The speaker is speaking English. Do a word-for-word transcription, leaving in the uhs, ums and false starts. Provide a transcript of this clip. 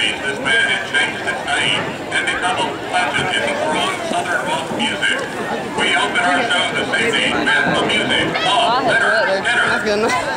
seventies, this band had changed its name and become a legend in the world of Southern rock music. We open our show this evening with the music of Leonard Skinner. That's good enough.